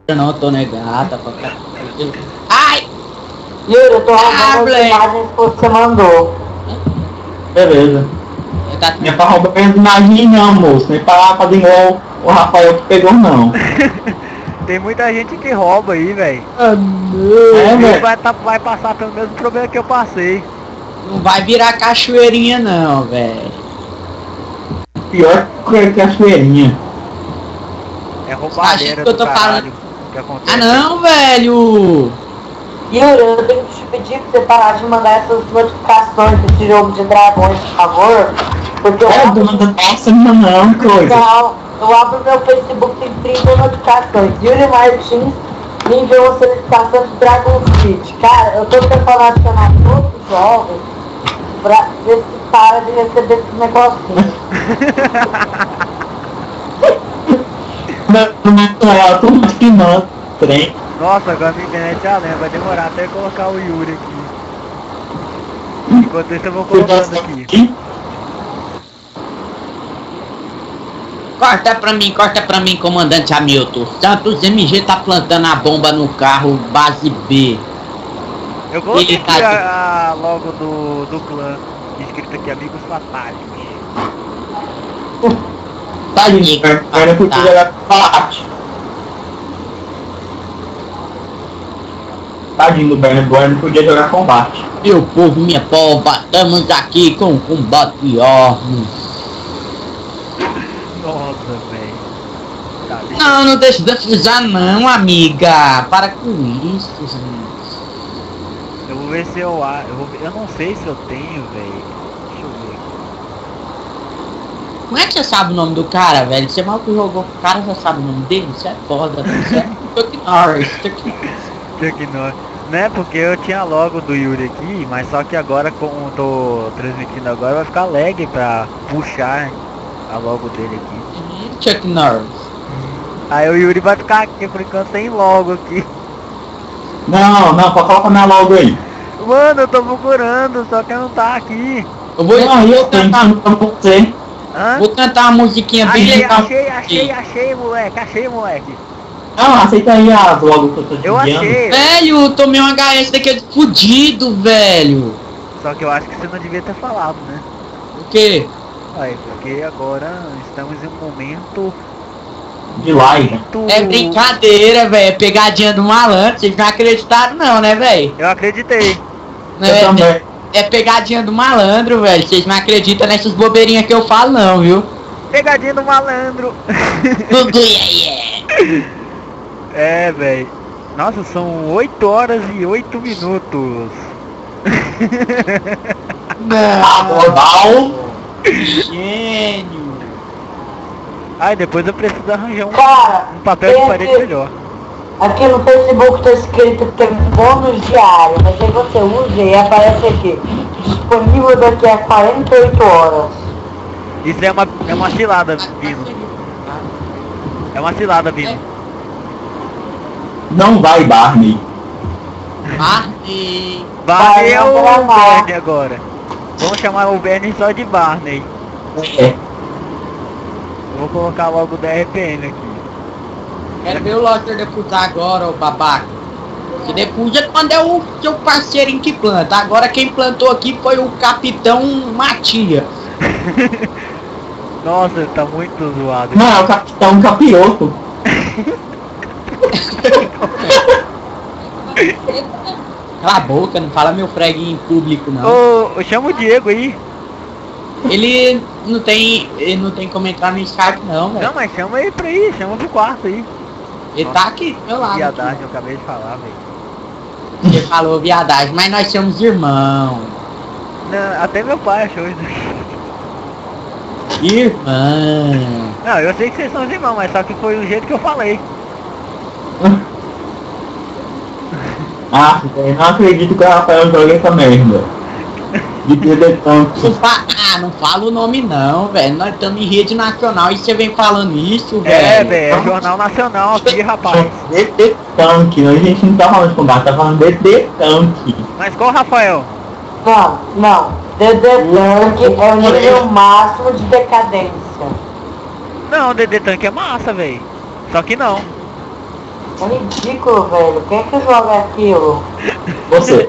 Eu não tô negada. Ai! Yuri, eu tô roubando as imagens que você mandou. Beleza. Não é pra roubar as imagens não, moço. Não é pra fazer igual o Rafael que pegou, não. Tem muita gente que rouba aí, velho. Ah, Vai passar pelo mesmo problema que eu passei. não vai virar cachoeirinha não, velho. Pior que a cachoeirinha. É roubadeira do caralho que acontece. Ah não, velho! Yuri, eu tenho que te pedir pra você parar de mandar essas notificações desse jogo de dragões, por favor. Porque eu não, coisa. Não, eu abro meu Facebook, tem 30 notificações. Yuri Martins me enviou uma solicitação de Dragon City. Cara, eu tô tentando acionar todos os jogos pra ver se para de receber esses negocinhos. Não, tudo que manda, trem. Nossa, agora minha internet já lembra, vai demorar até colocar o Yuri aqui. Enquanto isso eu vou colocando aqui. Corta pra mim, comandante Hamilton. Santos MG tá plantando a bomba no carro, base B. Eu coloquei aqui a logo do clã, escrito aqui, amigos fatais. Tadinho, eu podia jogar combate. Tadinho do Bernard Boy, não podia jogar combate. Meu povo, minha pova, estamos aqui com o combate ordem. Nossa, velho. Tá, não deixa de usar não, amiga. Para com isso, gente. Eu vou ver se eu não sei se eu tenho, velho. Deixa eu ver. Como é que você sabe o nome do cara, velho? Você mal que jogou com o cara, já sabe o nome dele? Isso é foda, isso é Chuck Norris. Chuck Norris. Né, porque eu tinha logo do Yuri aqui, mas só que agora, como eu tô transmitindo agora, vai ficar lag pra puxar a logo dele aqui. Chuck Norris. Aí o Yuri vai ficar aqui por enquanto sem logo aqui. Não, pode colocar minha logo aí. Mano, eu tô procurando, só que não tá aqui. Eu vou tentar pra você. Hã? Vou cantar uma musiquinha bem Achei, moleque. Não, aceita aí as logo que eu tô te Eu achei. Velho, tomei um HS daquele fudido, velho. Só que eu acho que você não devia ter falado, né? O quê? Aí, porque agora estamos em um momento de live. É brincadeira, velho. É pegadinha do malandro. Vocês não acreditaram não, né, velho? Eu acreditei. Eu também. É pegadinha do malandro, velho. Vocês não acreditam nessas bobeirinhas que eu falo não, viu? Pegadinha do malandro. É, velho. Nossa, são 8 horas e 8 minutos. Não. Gênio. Ai, depois eu preciso arranjar um papel de parede melhor. Aqui no Facebook tá escrito que tem bônus diário, mas aí você usa e aparece aqui. Disponível daqui a 48 horas. Isso é uma cilada vindo. É uma cilada vindo. Não vai, Barney. Barney é o Bernie agora. Vamos chamar o Bernie só de Barney. É. Vou colocar logo o DRPN aqui. Quero ver o Loster deputar agora, ô babaca. Que deputa quando é o seu parceirinho que planta. Agora quem plantou aqui foi o Capitão Matia. Nossa, tá muito zoado. Não, é o Capitão Capioto. Cala a boca, não fala meu freguinho em público não. Ô, chama o Diego aí. Ele não tem como entrar no Skype não, velho. Não, mas chama ele pra ir, chama pro quarto aí. Ele tá aqui do meu lado. Viadagem, eu acabei de falar, velho. Ele falou viadagem, mas nós somos irmãos. Não, até meu pai achou isso. Irmão. Não, eu sei que vocês são irmãos, mas só que foi o jeito que eu falei. Eu não acredito que o Rafael jogue essa merda. De Não fala o nome não, velho. Nós estamos em rede nacional e você vem falando isso, velho. É, velho, é Jornal Nacional aqui, rapaz. DD Tanque, a gente não tá falando de combate, tá falando DD Tanque. Mas qual, Rafael? Não. DD Tanque é o nível máximo de decadência. Não, DD Tanque é massa, velho. Só que não. É ridículo, velho. Quem é que joga aquilo? Você.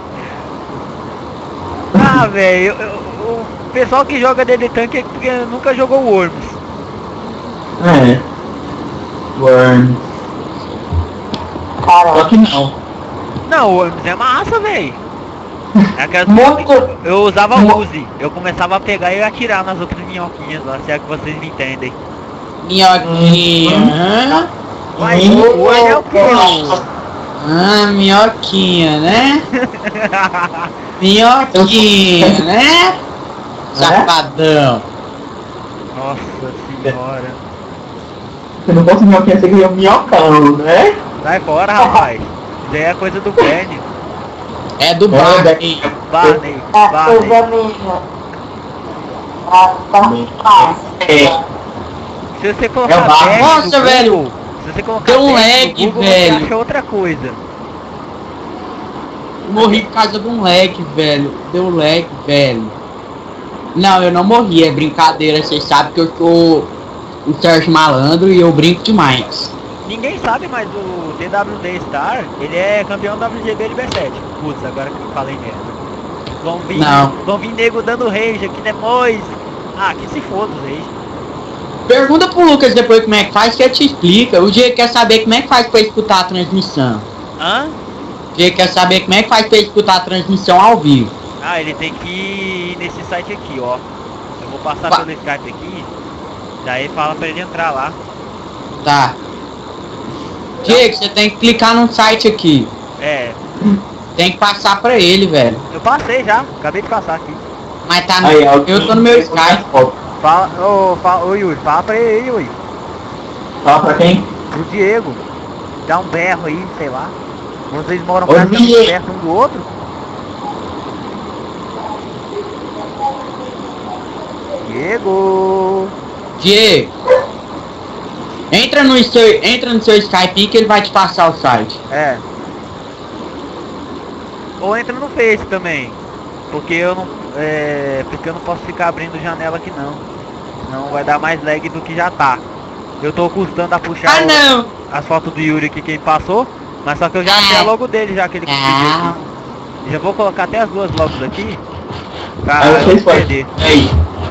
Ah, velho, o pessoal que joga DD Tank é porque nunca jogou Worms. É. Worms. Só Cara, que não. Não, o Worms é massa, velho. É aquelas Muito. eu usava Uzi, eu começava a pegar e atirar nas outras minhoquinhas lá, se é que vocês me entendem. Minhoquinha. Mas o Worms é o que? Ah, minhoquinha, né? Minhoquinha, né? Safadão. Nossa senhora. Você não conseguiu aqui, você ganhou minhocão, né? Sai fora, rapaz. Isso aí é coisa do Benny. É do Barney. Barney, É Barney. coisa minha. Tá fácil. Se você colocar É o Barney. Benny Nossa, no velho. Google, se você colocar Deu um Benny no lag, Google, velho. você acha outra coisa. Morri por causa de um lag, velho. Deu lag, velho. Não, eu não morri, é brincadeira. Vocês sabem que eu sou o Sérgio Malandro e eu brinco demais. Ninguém sabe, mas o DWD Star, ele é campeão da WGB Liber 7. Putz, agora que eu falei merda. Vão vir nego dando rage aqui depois. Ah, que se foda os rage. Pergunta pro Lucas depois como é que faz, que ele te explica. O Diego quer saber como é que faz pra escutar a transmissão. Hã? O Diego quer saber como é que faz pra escutar a transmissão ao vivo. Ah, ele tem que ir nesse site aqui, ó. Eu vou passar Vai. pelo Skype aqui. Daí fala pra ele entrar lá. Tá. Diego, você tem que clicar num site aqui. É, Tem que passar pra ele, velho. eu passei já, acabei de passar aqui. Mas tá no... Aí, eu tô no meu Skype. Fala, ô Yuri, fala pra ele aí, Yuri. Fala pra quem? Pro Diego. Dá um berro aí, sei lá. Vocês moram Ô, praticamente Diego. perto um do outro? Diego! Diego. Entra no seu Skype que ele vai te passar o site. É. Ou entra no Face também. Porque eu não. Porque eu não posso ficar abrindo janela aqui não. Senão vai dar mais lag do que já tá. Eu tô custando a puxar Ah, não! as fotos do Yuri aqui que ele passou. Mas só que eu já achei a logo dele já que ele pediu aqui. Já vou colocar até as duas logos aqui. Pra Aí eu vocês não podem. perder. Aí.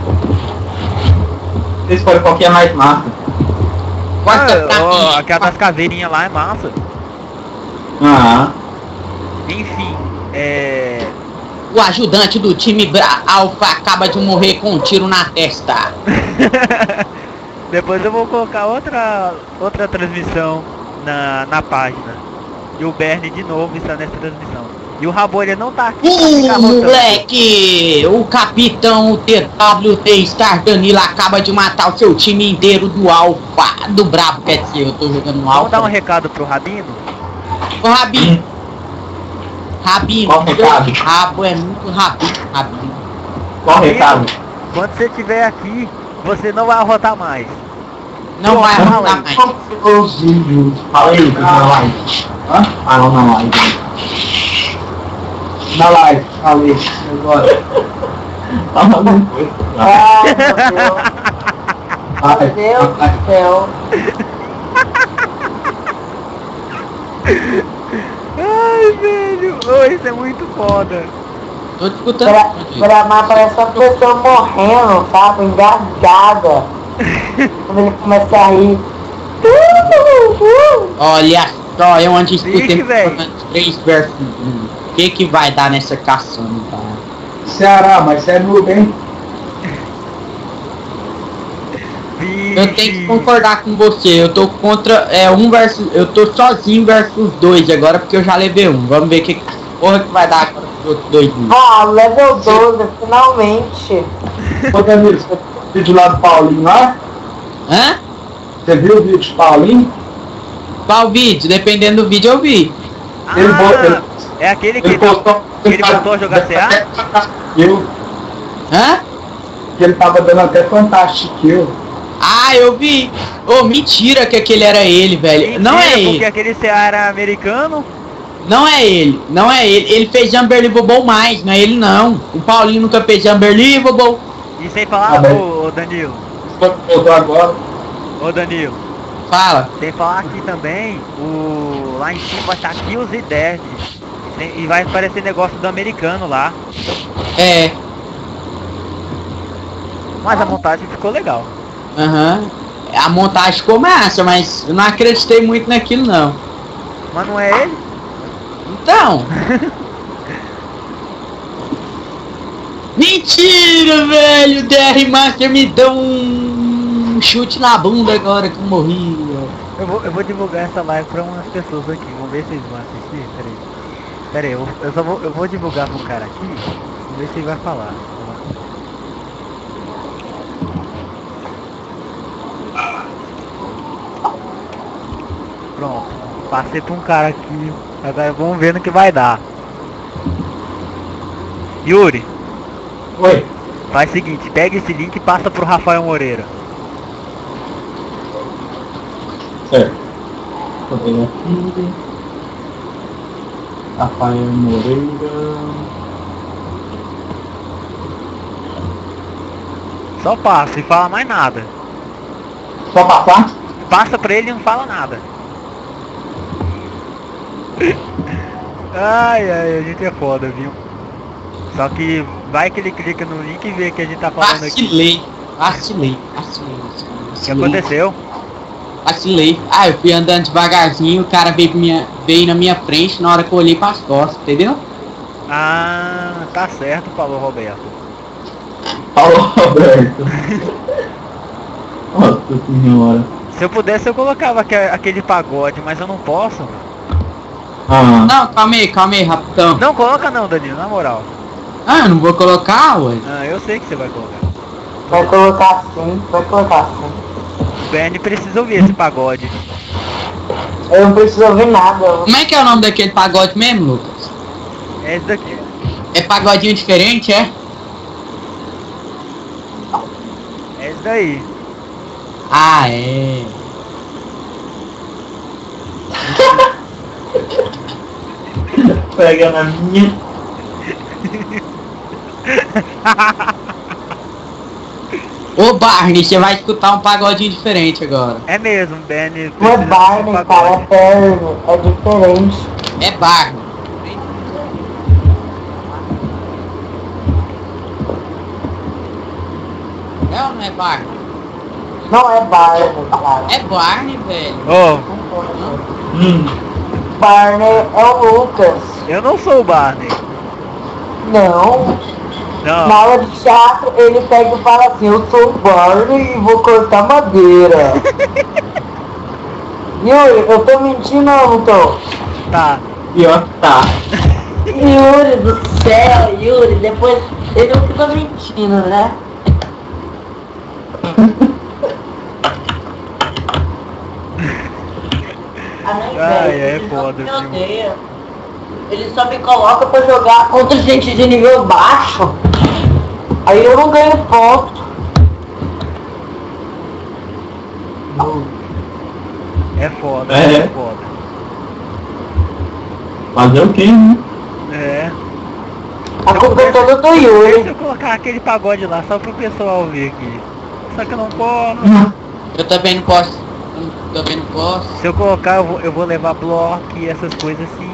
Vocês escolhem qual que é mais massa. Corta pra mim. Aquela das caveirinhas lá é massa. Ah. Enfim, O ajudante do time Alpha acaba de morrer com um tiro na testa. depois eu vou colocar outra transmissão na página. E o Bernie de novo está nessa transmissão. E o Rabolha não tá aqui pra ficar rotando. Moleque! O capitão TWT Star Danilo acaba de matar o seu time inteiro do Alpha. Do Brabo, quer dizer, eu tô jogando no Vamos dar um Alpha. recado pro Rabino? Ô, Rabino. Rabino, Qual recado? seu rabo é muito Rabino. Qual o recado? Quando você estiver aqui, você não vai arrotar mais. Não vai Fala arrumar aí. mais. Os vídeos. Fala aí, na live. Hã? Ah, não, na live. Na live, falei. Agora. Fala alguma coisa. Ai, meu Deus do céu. Ai, velho. Oh, isso é muito foda. Tô te escutando. Gramar parece uma pessoa morrendo, sabe? Engasgada. Quando ele começa a rir. Olha só, eu antes Vixe, escutei velho. 3 versus 1. O que vai dar nessa caçamba, cara? Ceará, mas você é noob, hein? Eu tenho que concordar com você, eu tô contra eu tô sozinho versus 2 agora porque eu já levei um. Vamos ver que porra que vai dar agora pros outros 2 minutos. Ah, level 12, finalmente. Ô Danilo, você viu o vídeo lá do Paulinho lá? Hã? Você viu o vídeo do Paulinho? Qual vídeo? Dependendo do vídeo eu vi. Ah, é aquele que ele voltou a jogar CA? Eu, Hã? que ele tava dando até Fantastic Kill. Ah, eu vi. Ô, mentira que aquele era ele, velho. Não é Porque ele. aquele CA era americano. Não é ele. Não é ele. Ele fez Unbelievable mais, não é ele não. O Paulinho nunca fez Unbelievable. E sem falar, Ah, bem. ô Danilo. Voltou agora. Ô Danilo. Fala. Tem que falar aqui também, lá em cima vai estar aqui os Dead. E vai aparecer negócio do americano lá. É. Mas a montagem ficou legal. Aham. A montagem ficou massa, mas eu não acreditei muito naquilo não. Mas não é ele? Então. Mentira, velho! O DR Master me deu um chute na bunda agora que eu morri. Eu vou divulgar essa live pra umas pessoas aqui. Vamos ver se eles vão assistir. Pera aí, eu vou divulgar pra um cara aqui. Vamos ver se ele vai falar. Pronto, passei pra um cara aqui. Agora vamos ver no que vai dar. Yuri. Oi. Faz o seguinte, pega esse link e passa pro Rafael Moreira. Certo. Vou pegar aqui. Rafael Moreira. Só passa e fala mais nada. Só passar? Passa pra ele e não fala nada. Ai, a gente é foda, viu? Só que vai que ele clica no link e vê que a gente tá falando aqui. Vacilei. O que aconteceu? Vacilei. Ah, eu fui andando devagarzinho, o cara veio na minha frente na hora que eu olhei pras costas, entendeu? Ah, tá certo, falou Roberto. Falou, Roberto. Nossa senhora. Se eu pudesse eu colocava aquele pagode, mas eu não posso. Ah. Não, calma aí, rapidão. Não coloca não, Danilo, na moral. Ah, eu não vou colocar, ué. Ah, eu sei que você vai colocar. Vai colocar sim, vai colocar sim. O Bernie precisa ouvir esse pagode. Eu não preciso ouvir nada. Como é que é o nome daquele pagode mesmo, Lucas? É esse daqui. É pagodinho diferente, é? É esse daí. Ah, é. Pega na minha. Ô Barney, você vai escutar um pagodinho diferente agora. É mesmo, Bernie. Não é Barney, cara, é Perno, é diferente. É Barney. É ou não é Barney? Não é Barney, cara. É Barney, velho. Barney é o Lucas. Eu não sou o Barney. Não. Não. Na aula de teatro, ele pega e fala assim, eu sou o Barney e vou cortar madeira. Yuri, eu tô mentindo ou não tô? Tá. Pior que tá. Yuri do céu, Yuri, depois ele não fica mentindo, né? É foda, viu? Ele só me coloca pra jogar contra gente de nível baixo. Aí eu não ganho ponto. É foda, É. foda. Fazer o quê, né? É. A culpa é toda do Deixa Yuri. eu colocar aquele pagode lá só pro pessoal ver aqui. Só que eu não posso. Eu também não posso. Eu também não posso. Se eu colocar, eu vou levar bloco e essas coisas assim.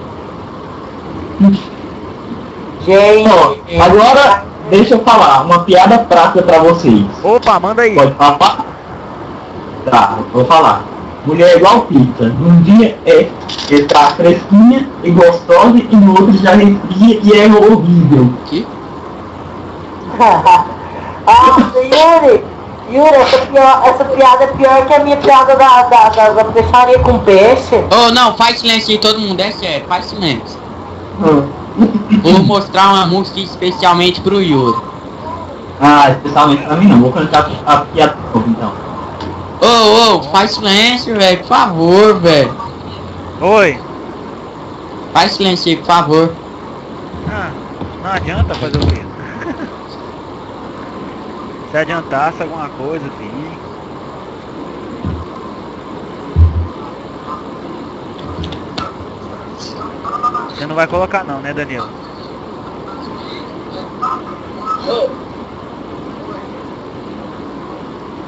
Gente, Ó, agora, deixa eu falar uma piada prática pra vocês. Opa, manda aí. Pode falar? Tá, vou falar. Mulher é igual pizza. Num dia está fresquinha e gostosa e no outro já resfria e é horrível. Que? Yuri, essa piada é pior que a minha piada da peixaria com peixe. Oh, não, faz silêncio aí, todo mundo, é sério, faz silêncio. Vou mostrar uma música especialmente pro Yuri. Ah, especialmente pra mim não. Vou cantar a piada de novo, então. Ô, faz silêncio, velho, por favor, velho. Oi. Faz silêncio aí, por favor. Ah, não adianta fazer o quê? Se adiantasse alguma coisa, assim. Você não vai colocar não, né, Danilo?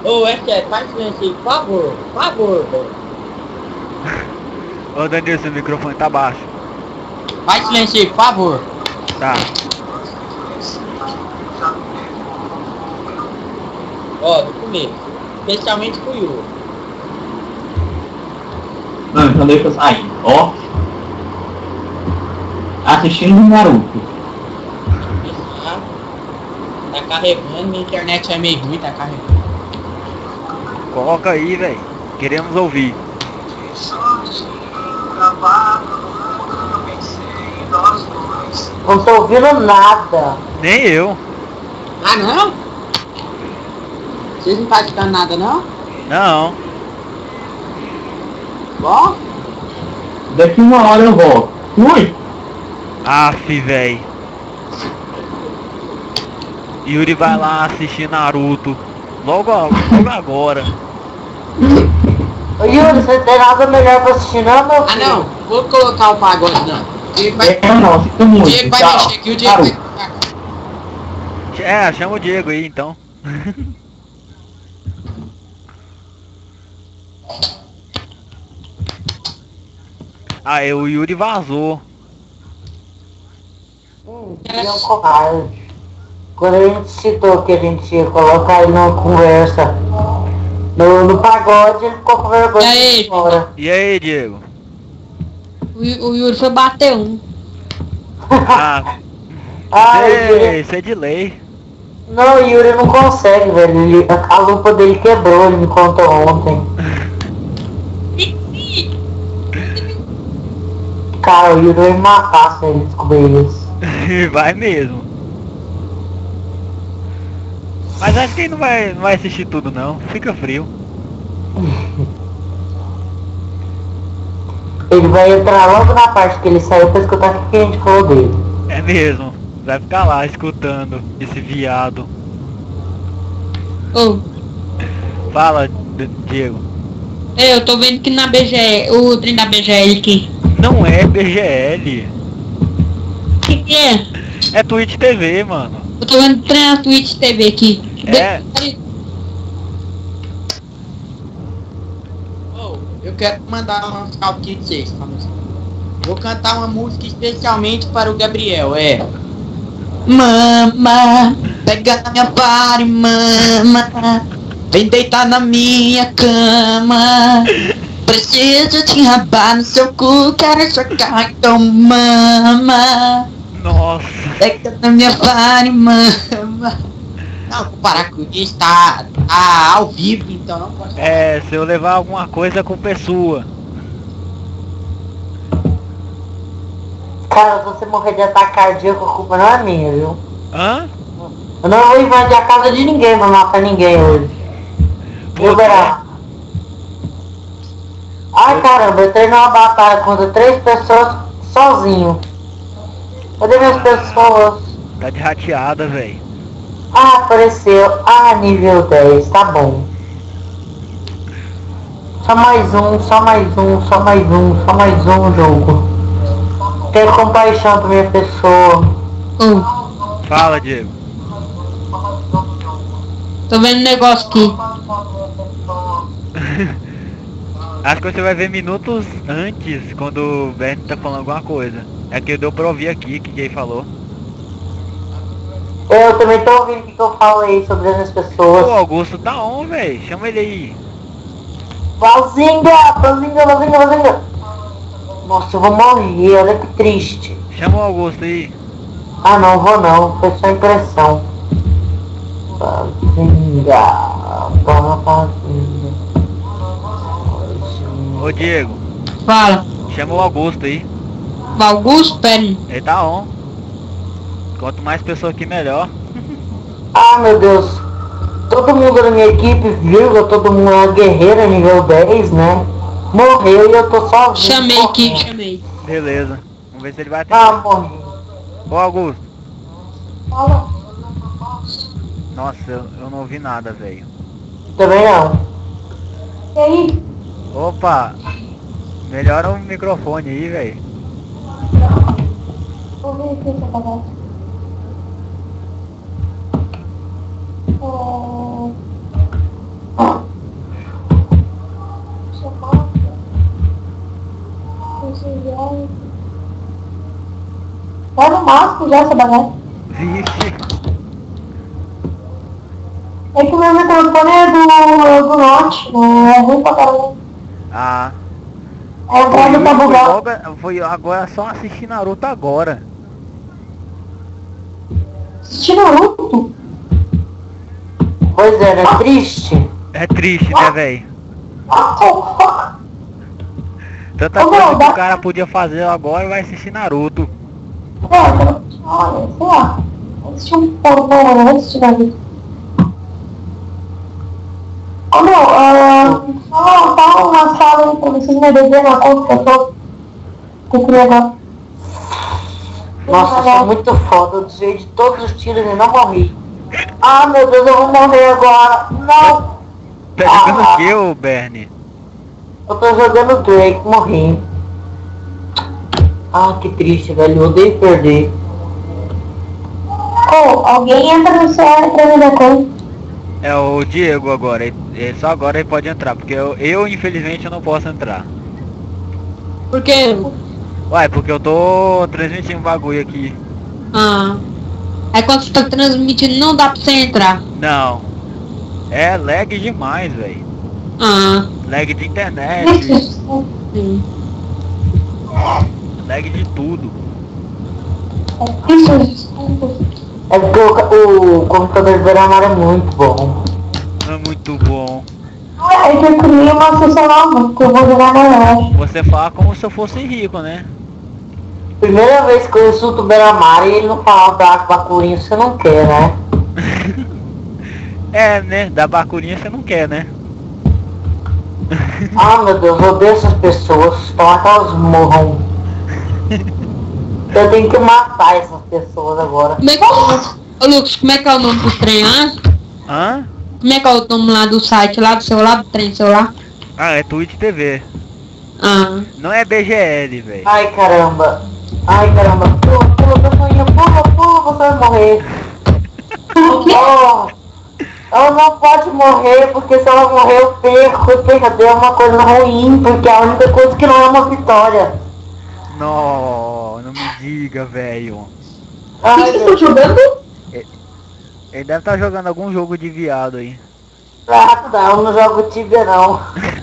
Ô, é sério, faz silêncio aí, por favor. Por favor, pô. Ô Danilo, seu microfone tá baixo. Faz silêncio aí, por favor. Tá. Ó, do começo. Especialmente pro Yuri. Não, então deixa eu sair. Ó. Assistindo Naruto. Tá carregando, minha internet é meio ruim, tá carregando. Coloca aí, velho. Queremos ouvir. Não tô ouvindo nada. Nem eu. Ah, não? Vocês não tá escutando nada, não? Não. Bom? Daqui uma hora eu volto. Fui! Aff, véi. Yuri vai lá assistir Naruto. Logo agora. Ô Yuri, você tem nada melhor pra assistir não, meu Ah, filho? não. Vou colocar o pagode, não. O Diego vai, Não, fica o muito. Diego vai Tchau. mexer aqui, o Diego vai... É, chama o Diego aí então. Ah, o Yuri vazou. Ele é um covarde. Quando a gente citou que a gente ia colocar ele numa conversa no pagode, ele ficou com vergonha E aí? de ir embora. E aí, Diego? O Yuri foi bater um. Ah, Ai, isso é de lei. não, o Yuri não consegue, velho. A lupa dele quebrou, ele me contou ontem. Cara, o Yuri vai me matar se ele descobrir isso. Vai mesmo. Mas acho que ele não vai assistir tudo não. Fica frio. Ele vai entrar logo na parte que ele saiu pra escutar o que a gente falou dele. É mesmo. Vai ficar lá escutando esse viado. Ô, Fala, Diego. eu tô vendo que na BGL, o trem da BGL aqui. Não é BGL. O que é? É Twitch TV, mano. Eu tô vendo o trem na Twitch TV aqui. É. Oh, eu quero mandar uma salve aqui de vocês. Vou cantar uma música especialmente para o Gabriel, Mama, pega na minha pare, mama. Vem deitar na minha cama. Preciso te rabar no seu cu, quero chocar, então mama. Nossa. Pega na minha pare, mama. Não, vou parar com isso, tá ao vivo, então não pode. É, se eu levar alguma coisa, a culpa é sua. Cara, se você morrer de ataque cardíaco, a culpa não é minha, viu? Hã? Eu não vou invadir a casa de ninguém pra matar ninguém hoje. Viu, Você? Berá? Ai, caramba, eu treinei uma batalha contra 3 pessoas sozinho. Cadê minhas pessoas? Tá de rateada, velho. Ah, apareceu. Ah, nível 10, tá bom. Só mais um, só mais um, só mais um, só mais um jogo. Tenha compaixão pra minha pessoa. Ô, Fala, Diego. tô vendo um negócio aqui. Acho que você vai ver minutos antes, quando o Bernie tá falando alguma coisa. É que deu pra ouvir aqui, que ele falou. Eu também tô ouvindo o que eu falei sobre as O pessoas. Augusto tá on, velho. Chama ele aí. Valzinga, Valzinga, Valzinga, Valzinga. Nossa, eu vou morrer, olha que triste. Chama o Augusto aí. Ah, não vou não, foi só impressão. Valzinga, Valzinga. Ô, Diego. Fala. Chama o Augusto aí. Augusto, pera aí. Ele tá on. Quanto mais pessoas aqui, melhor. Ah, meu Deus. Todo mundo da minha equipe, vírgula, todo mundo é uma guerreira nível 10, né? Morreu e eu tô sozinho. Chamei aqui, chamei. Beleza. Vamos ver se ele vai atender. Ah, morri. Ô, Augusto. Fala. Nossa, eu não ouvi nada, velho. Também não. E aí? Opa. Melhora o microfone aí, velho. Vou ver aqui essa bagaça. Tá no máximo já essa bagaça. Vixe. É que o meu microfone é do Note, né? É ruim pra caramba. Ah. A entrada tá bugada. Foi agora só assistir Naruto agora. Assistir Naruto? Pois é, é triste. É triste, né, velho? Tanta Ô, coisa meu, que dá- o cara podia fazer agora e vai assistir Naruto. Olha, sei lá. Assistir um pouco, não vou assistir Naruto. Ô meu, fala uma sala aí pra vocês me dever na conta que eu tô com agora. Nossa, eu sou muito foda. Eu desviei de todos os tiros e não morri. Ah, meu Deus, eu vou morrer agora. Não. Tá jogando o que, ô Bernie? Eu tô jogando Drake, morri. Ah, que triste, velho. Eu odeio perder. Alguém entra no CR pra me dar conta. É o Diego agora. Ele só agora ele pode entrar, porque eu infelizmente eu não posso entrar. Por quê? Uai, porque eu tô transmitindo um bagulho aqui. Ah. Aí quando você tá transmitindo não dá pra você entrar. Não. É lag demais, velho. Ah. Lag de internet, Sim. lag de tudo. É porque o computador do Beramar é muito bom. É muito bom. É que eu criei uma sessão nova, que eu vou jogar na loja. Você fala como se eu fosse rico, né? Primeira vez que eu insulto o Beramar e ele não fala da Bacurinha, você não quer, né? É, né? Da bacurinha você não quer, né? Ah, meu Deus, eu odeio essas pessoas. Tomar que elas morram. Eu tenho que matar essas pessoas agora. Como é que é o... Ô Lucas, como é que é o nome do trem lá? Hã? Como é que é o nome lá do site, lá do celular, do trem celular? Ah, é Twitch TV. Ah. Não é BGL, velho. Ai, caramba. Ai, caramba. Pula, pessoinha. Pula, você vai morrer. Oh, ela não pode morrer, porque se ela morrer eu perco. E perder é uma coisa ruim, porque é a única coisa que não é uma vitória. Não me diga, velho. O que Ai, vocês estão jogando? Ele deve estar jogando algum jogo de viado aí. não, não jogo Tibia não.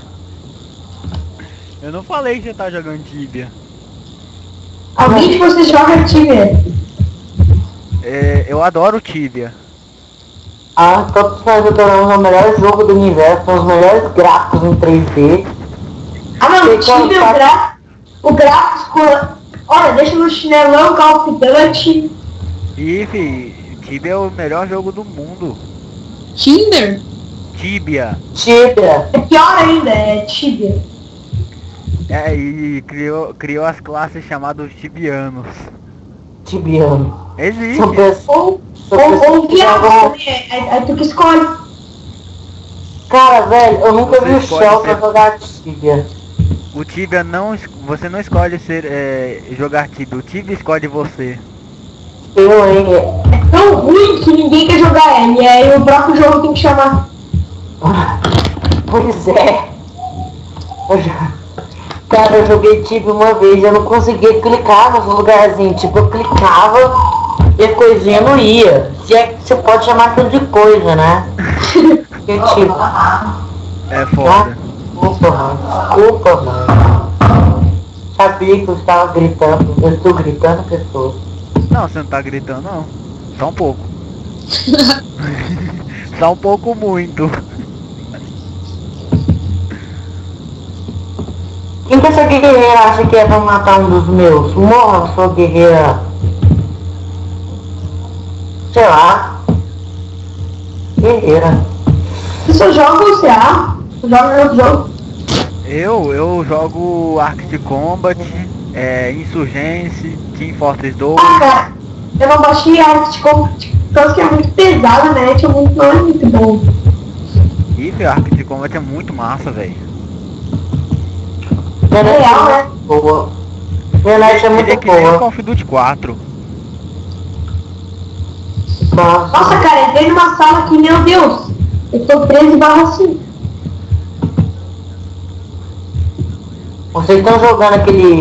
Eu não falei que você tá jogando Tibia. Alguém de vocês joga Tibia? É, eu adoro Tibia. Ah, todos nós adoramos o melhor jogo do universo, os melhores gráficos em 3D. Ah não, Tibia, o gráfico... Olha, deixa no chinelão, Call of Duty. E, fi, Tibia é o melhor jogo do mundo. Tinder? Tibia. Tibia. É pior ainda, é Tibia. É, e criou as classes chamadas tibianos. Tibiano. Existe. São pessoas... Ou viado também, é tu que escolhe. Cara, velho, eu nunca Você vi o escolhe Shell ser- pra jogar Tibia. O Tibia não... Você não escolhe jogar Tibia. O Tibia escolhe você. Eu, hein? É tão ruim que ninguém quer jogar ele. E aí o próprio jogo tem que chamar. Pois é. Cara, eu joguei Tibia uma vez, eu não conseguia clicar nos lugarzinhos. Tipo, eu clicava e a coisinha não ia. Se é que você pode chamar aquilo de coisa, né? Que tipo... É foda. Desculpa, mano. Sabia que eu estava gritando. Eu estou gritando pessoas. Não, você não tá gritando, não. Só um pouco. Só um pouco muito. Quem que essa guerreira acha que é pra matar um dos meus? Morra, sua guerreira. Sei lá. Guerreira. Você só joga o CA? Joga outro jogo? Eu jogo Arctic Combat, Insurgência, Team Fortress 2. Ah, cara, eu não baixei a arte de Combat, porque é muito pesado, né? Não é muito bom. Ih, Arctic Combat é muito massa, velho. Minha net Real, é né? muito boa. Minha net é Ele é muito que nem o Call boa. of Duty 4. Nossa, cara, entrei numa sala que, meu Deus, eu tô 13/5. Vocês estão jogando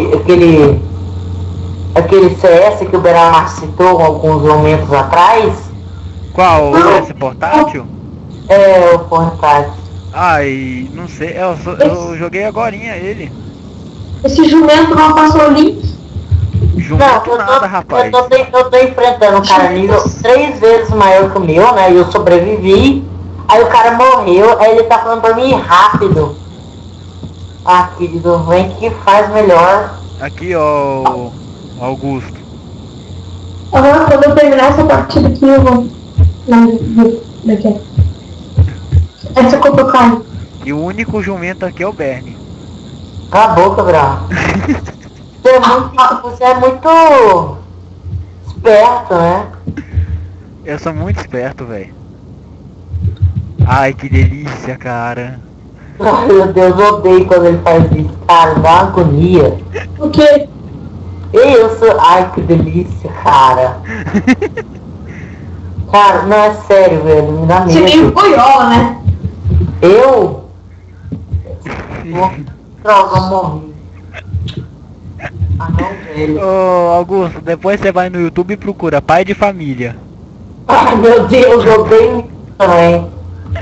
aquele CS que o Beramar citou alguns momentos atrás? Qual? Esse portátil? É, o portátil. Ai, não sei, eu joguei agorinha ele. Esse jumento não passou o link. Jumento nada, rapaz. Eu tô enfrentando um cara nível 3 vezes maior que o meu, né? E eu sobrevivi. Aí o cara morreu, aí ele tá falando pra mim ir rápido. Ah, querido, vem que faz melhor. Aqui, ó, Augusto. Aham, quando eu terminar essa partida aqui eu vou. Não, daqui. Essa copa cai. E o único jumento aqui é o Bernie. Cala a boca, Brau. Você é muito esperto, né? Eu sou muito esperto, velho. Ai, que delícia, cara. Ai, meu Deus, eu odeio quando ele faz isso, cara, dá uma agonia. O quê? Eu sou... Ai, que delícia, cara. Cara, não, é sério, velho, me dá Você meio medo. boiola, né? Eu? Droga, eu morri. Ah, não, velho. Ô, Augusto, depois você vai no YouTube e procura pai de família. Ai, meu Deus, eu odeio isso também.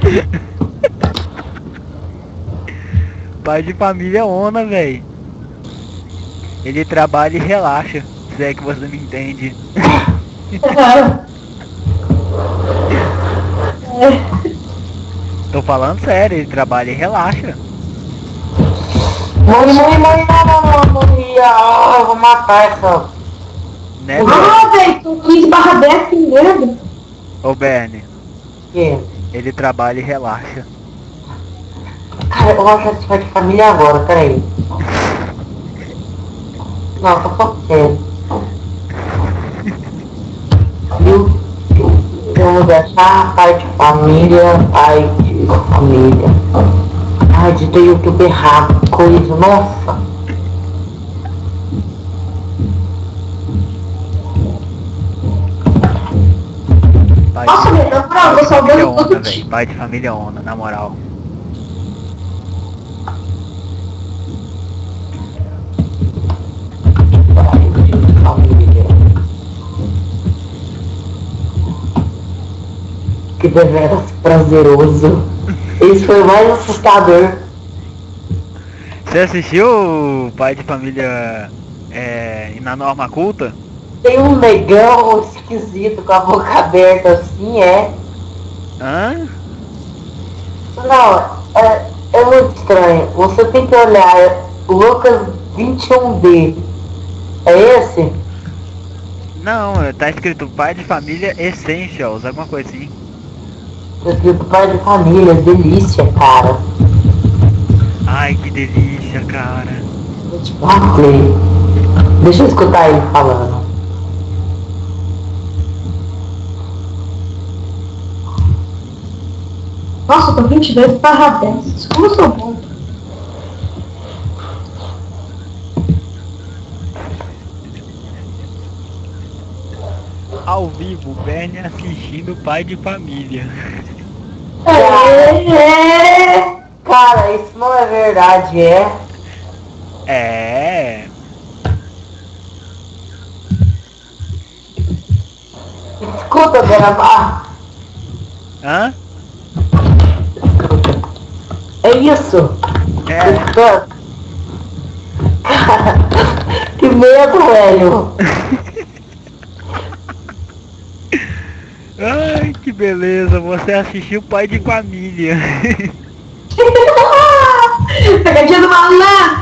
Pai de família é ona, velho. Ele trabalha e relaxa, se é que você me entende. Tô falando sério, ele trabalha e relaxa. Morri, não, morri. Ah, eu vou matar essa... Né, Bernie? Ah, velho, com 15/10, que merda. Ô, Bernie, Que? ele trabalha e relaxa. Cara, eu vou achar esse pai de família agora, peraí. Não, tô falando sério. Vamos deixar pai de família. Ai, de ter YouTube errado, coisa, nossa. Pai Nossa, velho, na moral, eu vou salvando ona, todo velho. Pai de família ona, na moral. Pai de família. Que deveras prazeroso. Esse foi o mais assustador. Você assistiu o Pai de Família na Norma Culta? Tem um negão esquisito com a boca aberta assim, é? Hã? Não, é muito estranho. Você tem que olhar o Lucas 21D. É esse? Não, tá escrito Pai de Família Essentials, alguma coisa assim. Tá escrito pai de família, delícia, cara. Ai, que delícia, cara. Eu te falei. Deixa eu escutar ele falando. Nossa, eu tô 22/10. Como eu sou bom? Ao vivo, Bernie assistindo Pai de Família. Cara, isso não é verdade, é? É. Escuta, Beramar. Hã? É isso? É. Escuta. Cara, que medo, velho. Ai, que beleza, você assistiu Pai de Família. Pegadinha do malandro.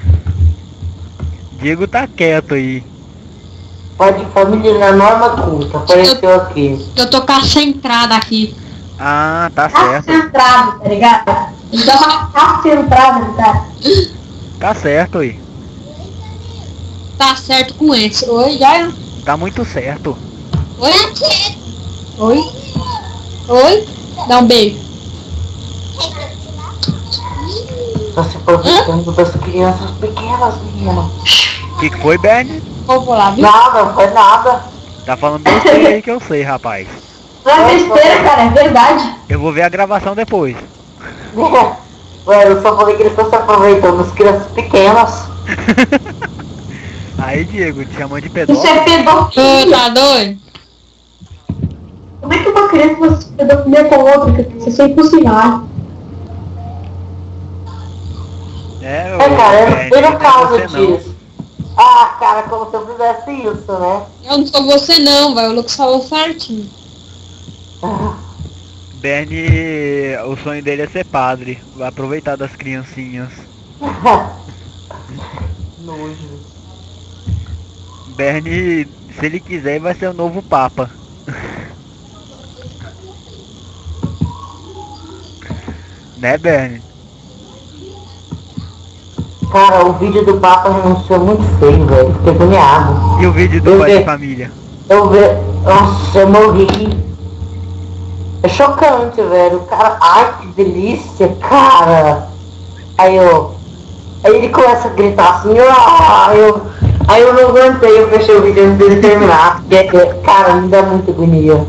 Diego tá quieto aí. Pai de família na Norma Culta, apareceu aqui. Eu tô concentrada aqui. Ah, tá certo. Concentrado, tá ligado? Ele dá uma concentrada, cara. Tá certo aí. Tá certo com esse. Oi, já? Tá muito certo. Oi? Oi? Oi? Dá um beijo. Tá se aproveitando das crianças pequenas, menino. Que foi, Bernie? Vou lá, viu? Nada, não foi nada. Tá falando besteira aí que eu sei, rapaz. Não é besteira, cara, é verdade. Eu vou ver a gravação depois. Ué, eu só falei que eles estão se aproveitando das crianças pequenas. Aí, Diego, te chamando de Isso pedófilo. é pedofilia. Ô, tá doido? Como é que uma criança vai se pedofilia com outra? Isso é impossível. É, Cara, eu não causa você não. disso. Ah, cara, como se eu fizesse isso, né? Eu não sou você não, vai. O Lucas falou certinho. Bernie, o sonho dele é ser padre. Vai aproveitar das criancinhas. Nojo. Bernie, se ele quiser, vai ser o novo Papa. Né, Bernie? Cara, o vídeo do Papa renunciou muito feio, velho. Fiquei agoniado. E o vídeo do Eu pai vi. de família? Eu vi. Nossa, eu morri. É chocante, velho. O cara, ai que delícia, cara. Aí ele começa a gritar assim, aí eu não aguentei, eu fechei o vídeo antes dele terminar. Cara, me dá muita agonia.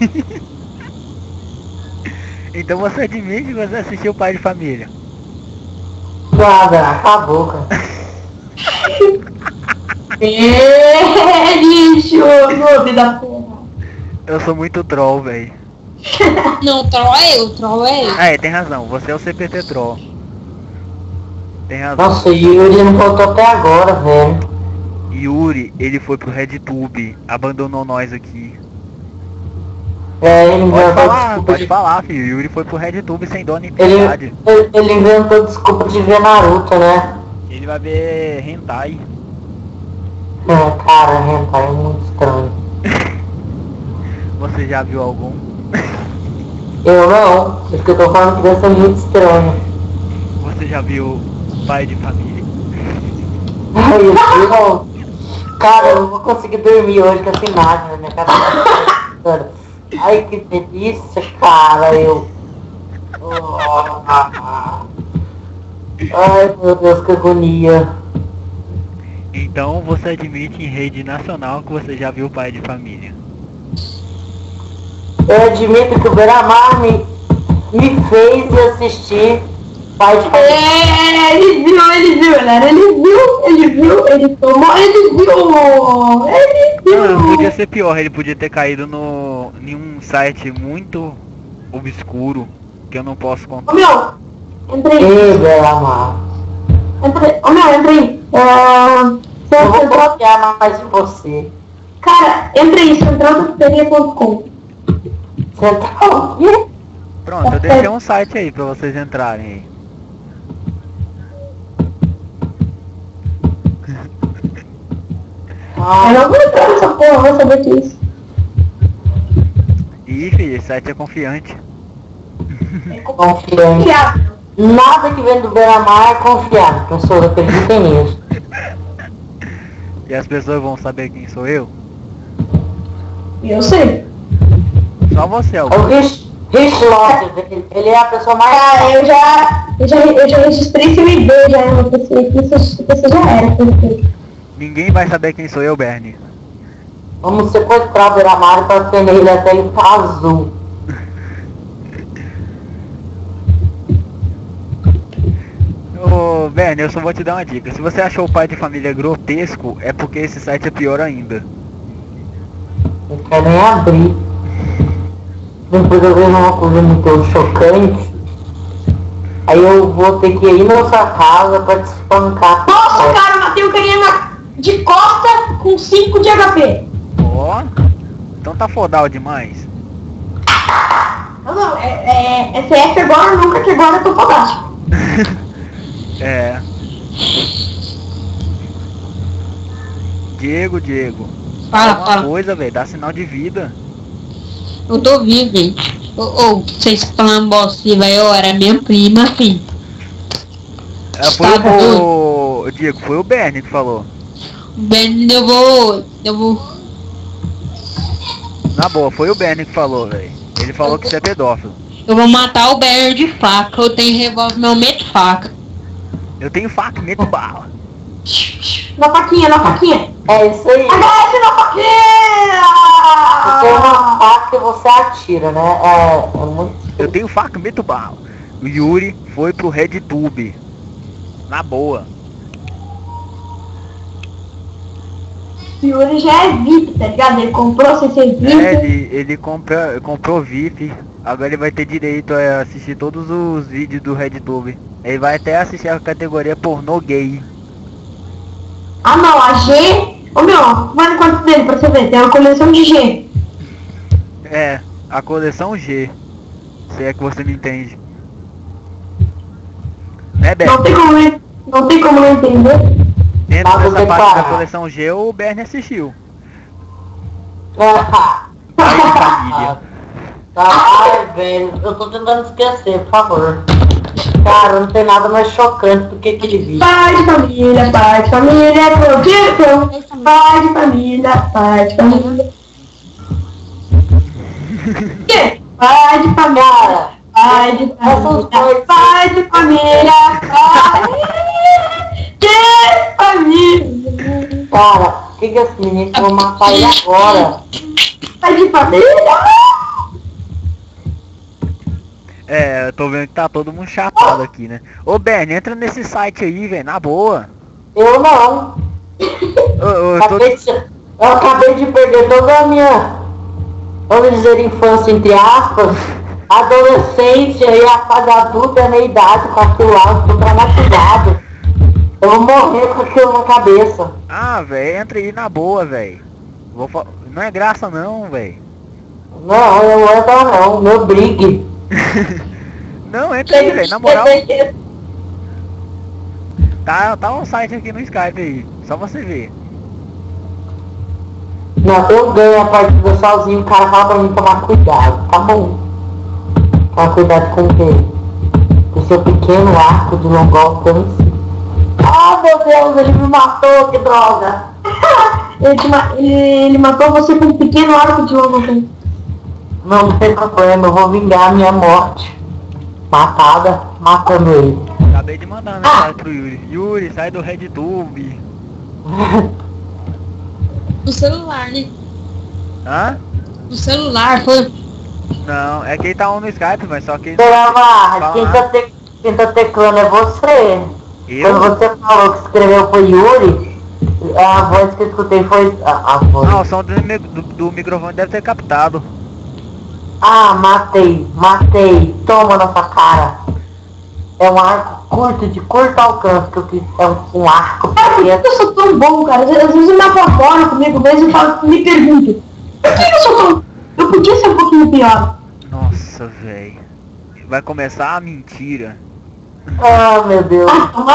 Então você admite que você assistiu o pai de família? Nada, acabou, cara. Lixo, noob da porra. Eu sou muito troll, velho. Não, o troll é eu, o troll é eu. É, tem razão, você é o CPT troll. Tem razão. Nossa, o Yuri não voltou até agora, velho. Yuri, ele foi pro RedTube, abandonou nós aqui. É, ele Pode falar, filho. Yuri foi pro RedTube sem dó nem Ele, piedade. ele inventou desculpa de ver Naruto, né? Ele vai ver hentai. É, cara, hentai é muito estranho. Você já viu algum? Eu não, é porque eu tô falando que deve ser muito estranho. Você já viu pai de família? Ai, eu não. Cara, eu não vou conseguir dormir hoje com essa imagem na minha cabeça. Ai, que delícia, cara, Ai, meu Deus, que agonia. Então você admite em rede nacional que você já viu pai de família? Eu admito que o Beramar me fez assistir pai de família. É, ele viu, galera. Ele viu, ele tomou, ele viu. Não, podia ser pior, ele podia ter caído em um site muito obscuro que eu não posso contar. Ô meu, entra aí. Ei, Beramar. Ô meu, entra aí. Eu vou confiar mais em você. Cara, entra aí, centraldoperia.com. Central o quê? Pronto, eu deixei um site aí pra vocês entrarem aí. Ah, Eu não vou entrar nessa porra, vou saber que é isso. Ih, filho, esse site é confiante. confiante. Fiado. Nada que vem do Beira-Mar é confiável, pessoas acreditem nisso. E as pessoas vão saber quem sou eu? Eu sei. Só você, É o Augusto. Rich Lotter, ele é a pessoa mais... Ah, eu já registrei seu ID já no PC aqui, você já era, porque... Ninguém vai saber quem sou eu, Bernie. Vamos sequestrar o Beira-Mar para prender ele até ele ficar azul. Ô, Bernie, eu só vou te dar uma dica. Se você achou o pai de família grotesco, é porque esse site é pior ainda. Não quer nem abrir. Depois eu vejo uma coisa muito chocante. Aí eu vou ter que ir na sua casa pra te espancar. Nossa, cara, eu matei o carinha de costa com 5 de HP. Ó, então tá fodal demais. Não, é CF agora, nunca que agora eu tô fantástico. É. Diego. Fala, Uma fala. coisa, velho, dá sinal de vida. Eu tô vivo, hein? Vocês falando bosta, velho, eu era minha prima, filho. Foi Tá o Diego, foi o Bernie que falou. Ben, eu vou... Na boa, foi o Bernie que falou, velho. Ele falou que você é pedófilo. Eu vou matar o Barry de faca, eu tenho revólver, não meto faca. Eu tenho faca, meto bala. Na faquinha. É isso aí. Agora na Você tem uma faquinha! faca que você atira, né? É muito... Eu tenho faca, meto bala. O Yuri foi pro RedTube. Na boa. O Yuri já é VIP, tá ligado? Ele comprou CC VIP. Ele comprou VIP. Agora ele vai ter direito a assistir todos os vídeos do RedTube. Ele vai até assistir a categoria pornô gay. Ah não, a G... Ô meu, manda quanto dele pra você ver, tem uma coleção de G. É, a coleção G. Se é que você me entende. Né, Bernie? Não tem como não entender. Dentro dessa parte da coleção G, o Bernie assistiu. Pai de família. Ai, velho, eu tô tentando esquecer, por favor. Cara, não tem nada mais chocante do que aquele vídeo. Pai de família, projeto. Pai de família, pai de família. Que? Pai de família, pai de família, pai de família, que família. Cara, o que esse menino vou matar ele agora? Pai de família. É, eu tô vendo que tá todo mundo chapado aqui, né? Ô, Bernie, entra nesse site aí, velho, na boa. Eu não. Eu acabei de perder toda a minha, vamos dizer, infância, entre aspas, adolescência e a fase adulta e a meia idade com aquilo lá, eu tô traumatizado. Eu vou morrer com aquilo na cabeça. Ah, velho, entra aí na boa, velho. Não é graça não, velho. Não, eu não entro não, meu brigue. Não, entra aí, velho, na moral. Tá um site aqui no Skype aí, só você ver. Não, eu ganho a partida sozinho, o cara fala pra mim tomar cuidado, tá bom. Tomar cuidado com o quê? Com o seu pequeno arco de longo alcance. Ah, meu Deus, ele me matou, que droga. Ele matou você com um pequeno arco de longo alcance. Não tem problema, eu vou vingar a minha morte. Matando ele. Acabei de mandar mensagem pro Yuri. Yuri, sai do RedTube. No celular, né? Hã? No celular, foi. Não, é que ele tá on no Skype, mas só que... Pera, quem tá teclando é você. Eu? Quando você falou que escreveu foi Yuri, a voz que eu escutei foi a voz. Ah, o som do microfone deve ter captado. Ah, matei. Toma na sua cara. É um arco curto, de curto alcance, que eu quis. É um arco pequeno. Eu sou tão bom, cara. Às vezes eu me apavoro comigo mesmo e me pergunto, por que eu sou tão... Eu podia ser um pouquinho pior. Nossa, velho. Vai começar a mentira. Ah, meu Deus.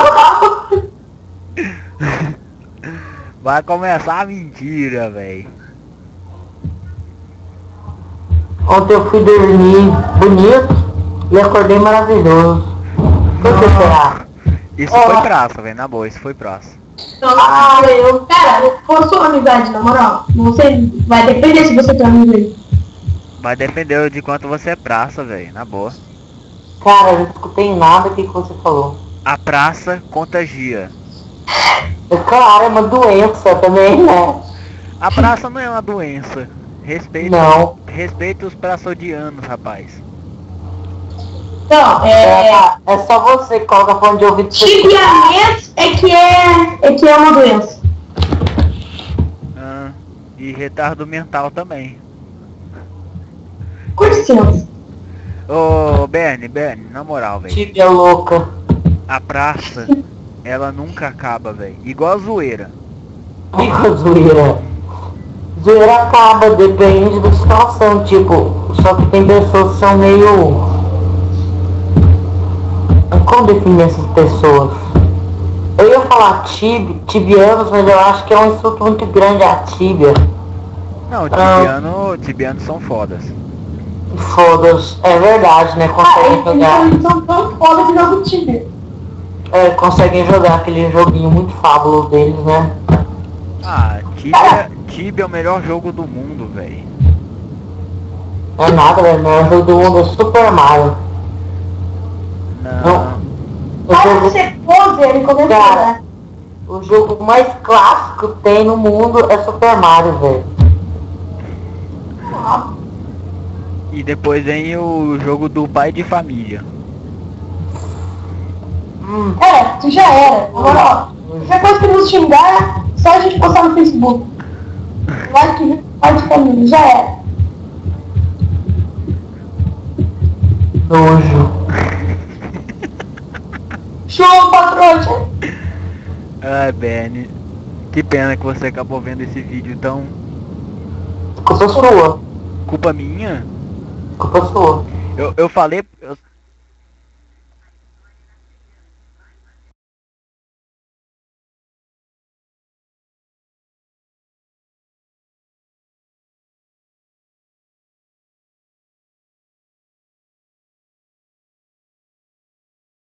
Vai começar a mentira, velho. Ontem eu fui dormir bonito e acordei maravilhoso. O que será? Isso foi praça, velho. Na boa, isso foi praça. Cara, forçou a amizade, na moral. Você vai depender se você tem amigo aí. Vai depender de quanto você é praça, velho. Na boa. Cara, eu não escutei nada que você falou. A praça contagia. É claro, é uma doença também, né? A praça não é uma doença. Respeita os praçodianos, rapaz. Não, é só você que coloca fone de ouvido. Tibiamento é que é uma doença. Ah, e retardo mental também. Com licença. Ô, Bernie, na moral, velho. Tibia louca. A praça, ela nunca acaba, velho. Igual a zoeira. Igual a zoeira. Zoeira acaba, depende da situação, tipo, só que tem pessoas que são meio... Como definir essas pessoas? Eu ia falar tibianos, mas eu acho que é um insulto muito grande a tíbia. Não, tibianos são fodas. Foda-se, é verdade, né? Conseguem jogar. Eles são tão foda que jogam Tibia. É, conseguem jogar aquele joguinho muito fábulo deles, né? Ah, Tibia é o melhor jogo do mundo, velho. É nada, velho. O melhor jogo do mundo é Super Mario. Não. Para de ser poser e começar, Cara, né? o jogo mais clássico que tem no mundo é Super Mario, velho. E depois vem o jogo do pai de família. Tu já era. Agora, ó, qualquer coisa que nos xingar, só a gente postar no Facebook. Vai que vem, vai de família, já era. Nojo. Show, patrão! Ai, Benny. Que pena que você acabou vendo esse vídeo, então. Culpa sua. Culpa minha? Culpa sua. Eu falei,